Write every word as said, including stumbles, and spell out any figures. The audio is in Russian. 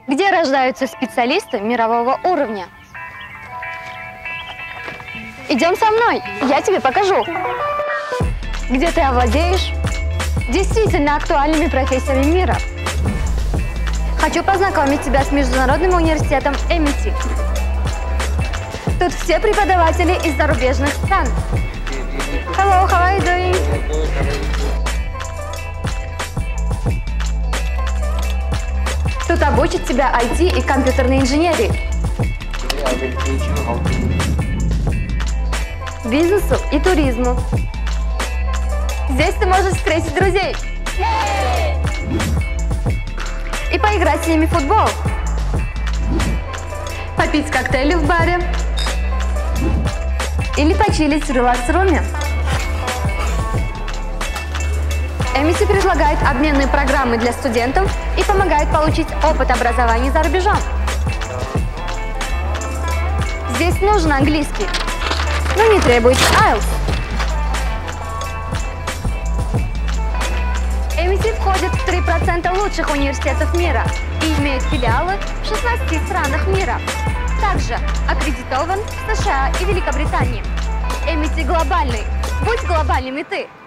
где рождаются специалисты мирового уровня. Идем со мной, я тебе покажу, где ты овладеешь действительно актуальными профессиями мира. Хочу познакомить тебя с Международным университетом эм ай ти. Тут все преподаватели из зарубежных стран. Hello, how are you doing? Тут обучат тебя ай ти и компьютерной инженерии, бизнесу и туризму. Здесь ты можешь встретить друзей и поиграть с ними в футбол, попить коктейли в баре или почилить в релакс-руме. эм ай ти предлагает обменные программы для студентов и помогает получить опыт образования за рубежом. Здесь нужен английский, но не требуется ай эл ти эс. эм ай ти входит в три процента лучших университетов мира и имеет филиалы в шестнадцати странах мира. Также аккредитован в США и Великобритании. эм ай ти глобальный. Будь глобальным и ты.